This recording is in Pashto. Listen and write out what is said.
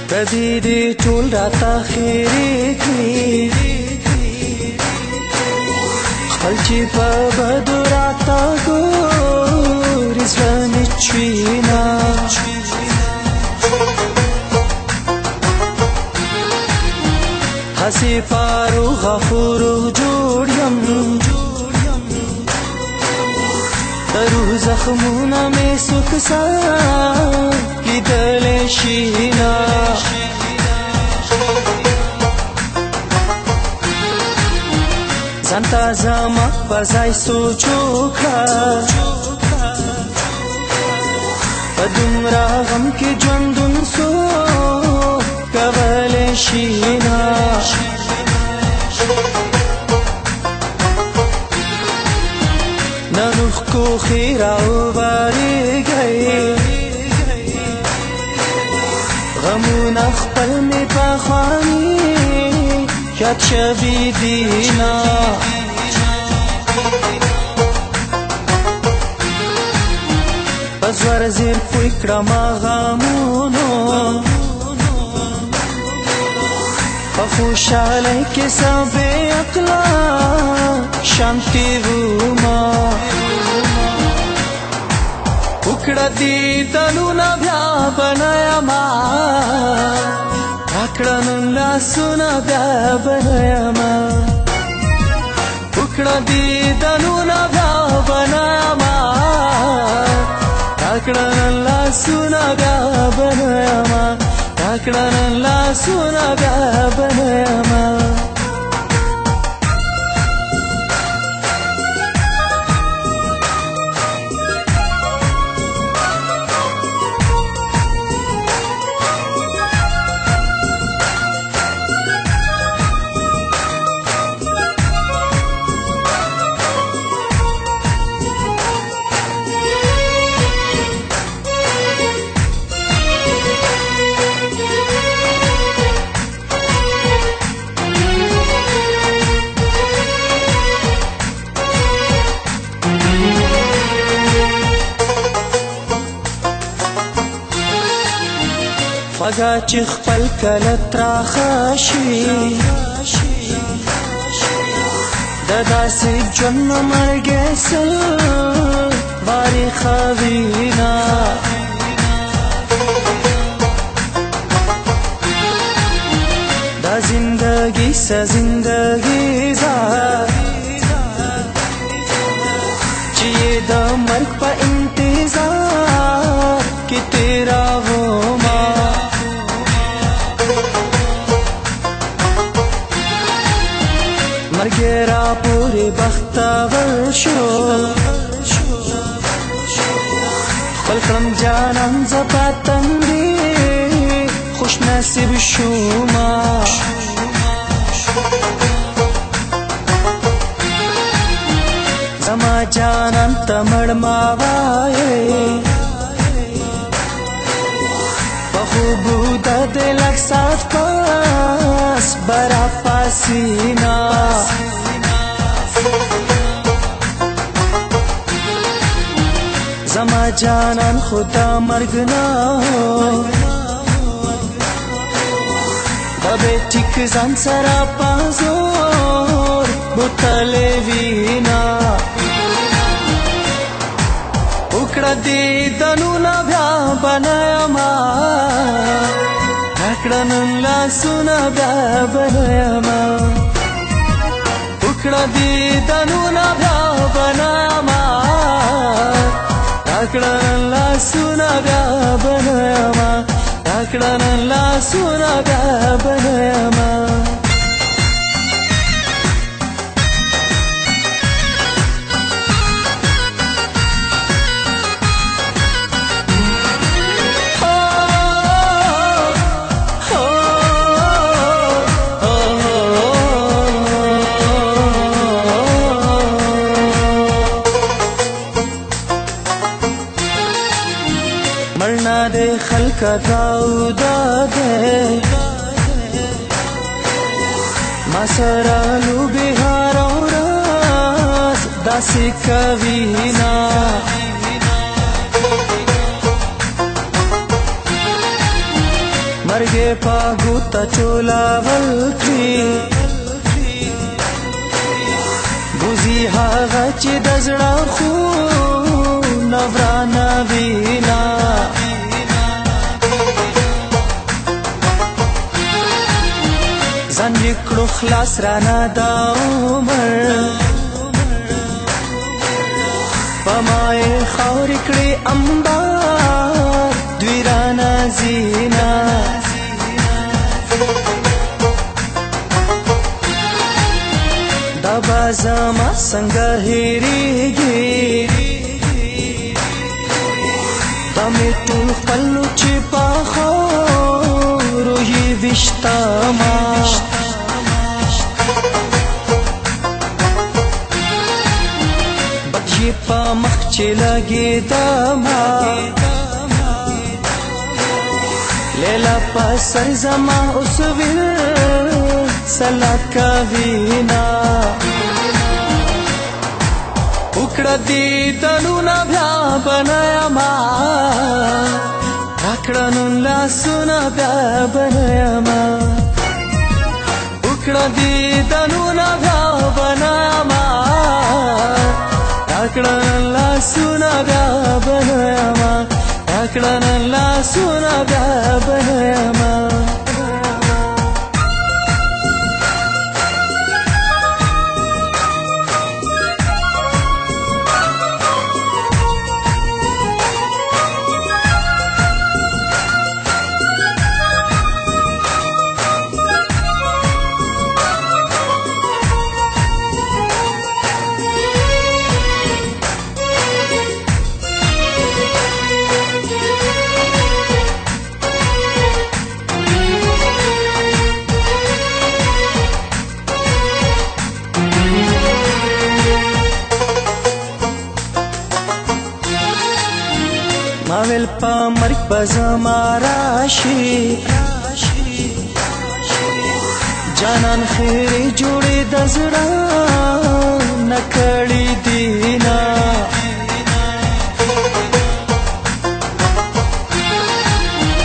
ردی دی ټول راته خیرې کړي خپل چې په بدو راته ګوري زړه مې چوينه هسې فاروق غفور جوړ یم د روح زخمونه مې څوک لیدلی شي نه ځان ته زما په ځای سوچ وکړه په دومره غم کې ژوندون څوک کولی شي نه نن اوښکو راوبارېږئ غمونه خپل مې پخواني یاد شوي دینه په زور زیر پوی کړمه غمونو په خوشحالۍ کې سم بې عقله شانتې ومه وکړه دیدنونه بیا به نه یمه راکړه نن لاسونه بیا به نه یمه وکړه دیدنونه بیا به نه یمه راکړه نن لاسونه بیا به نه یمه راکړه نن لاسونه بیا به نه یمه خوږه چې خپل کله تراخه شي د داسې ژوند نه مرګې سل وارې خوینه دا زندګي څه زندګي ده چې د مرګ په انتظار کې تېرومه مرګ را پورې بختور شو خپل کړم جانان زه په تندي خوش نصیب شومه زما جانان ته مړ ما وایې په خوبو د دې لږ ساعت پاس برا پاسینا زما جانان خدا مرګ نه د به ټیک ځان سره پازور بوتلې وینا وکړه دیدنونه بیا به نه یمه راکړه نن لاسونه بیا به نه یمه وکړه دیدنونه بیا به نه یمه راکړه نن لاسونه بیا به نه یمه راکړه نن لاسونه بیا به نه یمه मरना दे खल्क दाऊदा दे मसरा लू बिहार और दासी कवीना मर سترګې پاګو ته چولاول کړي بوزي هغه چې د زړه خو نورانه وینا ځان یې کړو خلاص رانه دا عمر په ما یې خاورې کړې انبار دوی رانه زینا دا به زما څنګه هېرېږي دا مې ټول خپلو چې پخورو یې ویشتما بد یې په مخ چې لګېدما لیلا په سر زما اوس سلا کوینا وکړه دې تنونه بیا بنیما راکړه نن لاسونه بیا بنیما وکړه دې تنونه بیا بنیما راکړه نن لاسونه بیا بنیما راکړه نن لاسونه بیا بنیما ما ویل په مرګ به زما راشي جانان خیرې جوړې د زړه